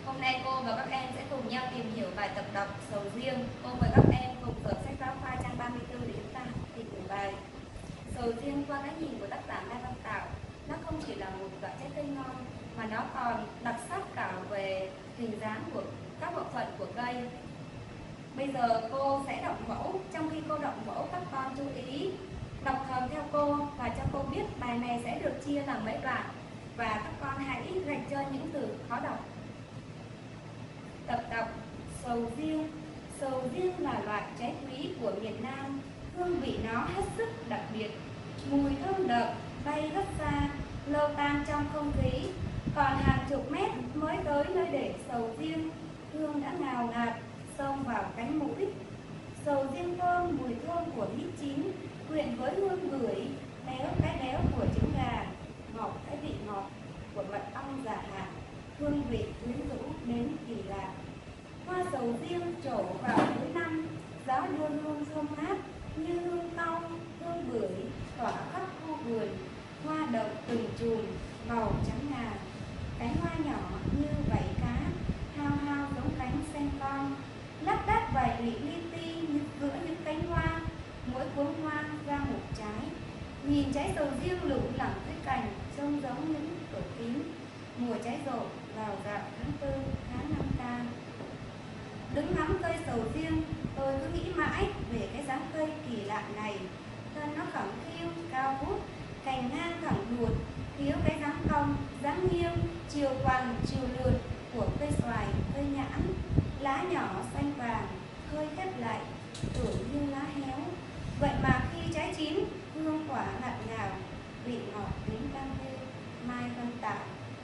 Hôm nay cô và các em sẽ cùng nhau tìm hiểu bài tập đọc Sầu riêng. Cô mời các em cùng mở sách giáo khoa trang 34 để chúng ta tìm hiểu bài. Sầu riêng qua cái nhìn của tác giả Mai Văn Tạo, nó không chỉ là một loại trái cây ngon mà nó còn đặc sắc cả về hình dáng của các bộ phận của cây. Bây giờ cô sẽ đọc mẫu. Trong khi cô đọc mẫu, các con chú ý đọc thầm theo cô và cho cô biết bài này sẽ được chia làm mấy đoạn, và các con hãy gạch chân những từ khó đọc. Tập đọc sầu riêng. Sầu riêng là loại trái quý của miền Nam. Hương vị nó hết sức đặc biệt. Mùi thơm đậm bay rất xa, lâu tan trong không khí. Còn hàng chục mét mới tới nơi để sầu riêng. Hương đã ngào ngạt xông vào cánh mũi. Sầu riêng thơm, mùi thơm của mít chín quyện với hương bưởi, béo cái béo của trứng gà, ngọt cái vị ngọt của mật ong già hạt, hương vị quyến rũ đến kỳ lạ. Hoa sầu riêng trổ vào cuối năm, gió đưa hương thơm mát như hương cau, hương bưởi tỏa khắp khu vườn. Hoa đậu từng chùm màu trắng ngà, cánh hoa nhỏ như vảy cá, hao hao giống cánh sen con, lác đác vài lị li ti như giữa những cánh hoa, mỗi cuống hoa ra một trái. Nhìn trái sầu riêng lủng lẳng dưới cành, trông giống những tổ tím. Mùa trái rộ vào dạo tháng 4, tháng 5 ca. Đứng ngắm cây sầu riêng, tôi cứ nghĩ mãi về cái dáng cây kỳ lạ này. Thân nó khẳng khiu, cao vút, cành ngang thẳng đuột, thiếu cái dáng cong, dáng nghiêng, chiều quằn, chiều lượt của cây xoài, cây nhãn. Lá nhỏ xanh vàng, hơi khép lại, tưởng như lá héo. Vậy mà khi trái chín, hương quả ngọt ngào, vị ngọt đến cam mê. Mai Văn Tạo.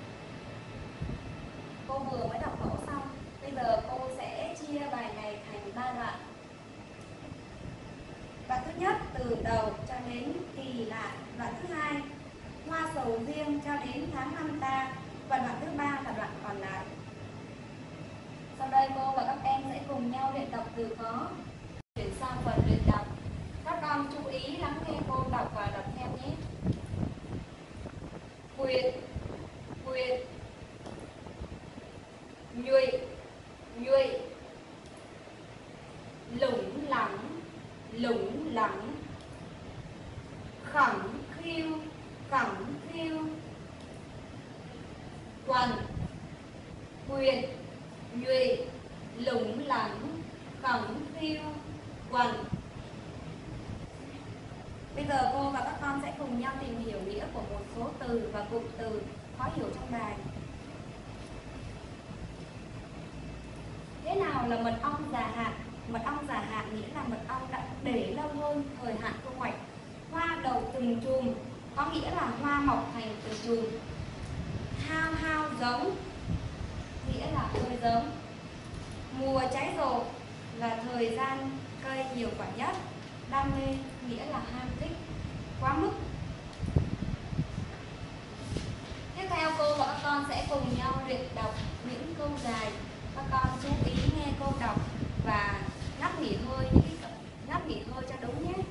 Cô vừa mới đọc mẫu xong. Bây giờ cô sẽ chia bài này thành 3 đoạn. Đoạn thứ nhất từ đầu cho đến kỳ lạ. Đoạn thứ hai hoa sầu riêng cho đến tháng 5 ta. Và đoạn thứ ba là đoạn còn lại. Sau đây cô và các em sẽ cùng nhau luyện đọc từ khó. Chuyển sang phần luyện đọc. Các con chú ý lắng nghe cô đọc và đọc theo nhé. Quyện, quyện, nhuệ, nhuệ, lủng lẳng, lủng lẳng, khẳng khiu, khẳng khiu, quằn, quyện, nhuệ, lủng lẳng, khẳng khiu, quằn. Bây giờ cô và các con sẽ cùng nhau tìm hiểu nghĩa của một số từ và cụm từ khó hiểu trong bài. Thế nào là mật ong già hạn? Mật ong già hạn nghĩa là mật ong đã để lâu hơn thời hạn thu hoạch. Hoa đầu từng chùm có nghĩa là hoa mọc thành từng chùm. Hao hao giống nghĩa là hơi giống. Mùa trái rộ là thời gian cây nhiều quả nhất. Đam mê nghĩa là ham thích, quá mức. Tiếp theo cô và các con sẽ cùng nhau luyện đọc những câu dài. Các con chú ý nghe cô đọc và ngắt nghỉ hơi, ngắt nghỉ hơi cho đúng nhé.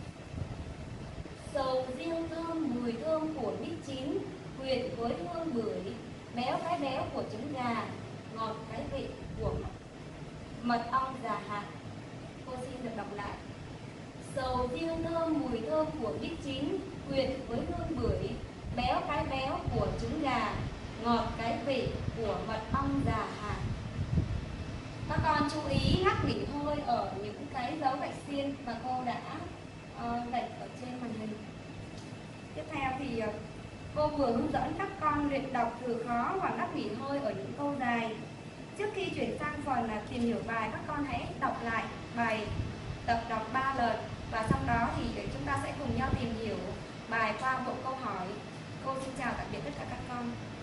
Sầu riêng thơm, mùi thơm của mít chín quyện với hương bưởi, béo cái béo của trứng gà, ngọt cái vị của mật ong già hạt. Cô xin được đọc lại. Sầu riêng thơm, mùi thơm của mít chín quyện với hương bưởi, béo cái béo của trứng gà, ngọt cái vị của mật ong già hạt. Các con chú ý ngắt nghỉ hơi ở những cái dấu gạch xiên mà cô đã gạch ở trên màn hình. Tiếp theo thì cô vừa hướng dẫn các con luyện đọc từ khó và ngắt nghỉ hơi ở những câu dài. Trước khi chuyển sang phần tìm hiểu bài, các con hãy đọc lại bài tập đọc 3 lần và sau đó thì chúng ta sẽ cùng nhau tìm hiểu bài qua bộ câu hỏi. Cô xin chào tạm biệt tất cả các con.